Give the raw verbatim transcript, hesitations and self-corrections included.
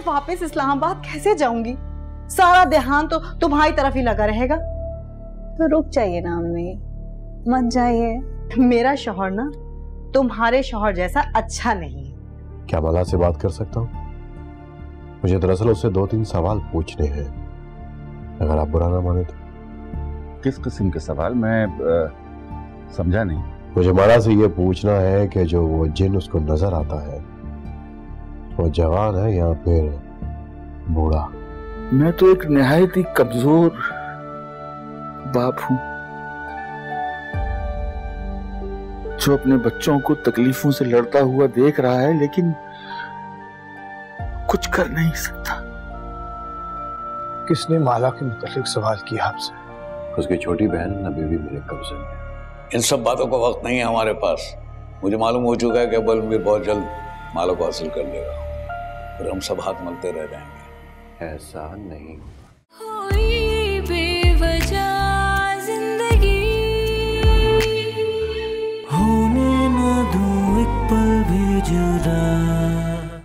वापस इस्लामाबाद कैसे जाऊंगी? सारा ध्यान तो तुम्हारी तरफ ही लगा रहेगा। तो रुक जाइए ना अम्मी, मत जाइए। मेरा शौहर ना तुम्हारे शौहर जैसा अच्छा नहीं है। क्या माला से बात कर सकता हूँ? मुझे दरअसल उससे दो तीन सवाल पूछने हैं, अगर आप बुरा ना माने तो। किस किस्म के सवाल? मैं आ, समझा नहीं। मुझे माला से ये पूछना है कि जो वो जिन उसको नजर आता है वो जवान है या फिर बूढ़ा? मैं तो एक निहायत ही कमजोर बाप हूं जो अपने बच्चों को तकलीफों से लड़ता हुआ देख रहा है, लेकिन कुछ कर नहीं सकता। किसने माला के मुतालिक सवाल किया आपसे? उसकी छोटी बहन नबी भी मेरे कब्जे में। इन सब बातों का वक्त नहीं है हमारे पास। मुझे मालूम हो चुका है कि बलवीर बहुत जल्द माला को हासिल कर लेगा, फिर हम सब हाथ मलते रह जाएंगे। ऐसा नहीं। हुई बेवजह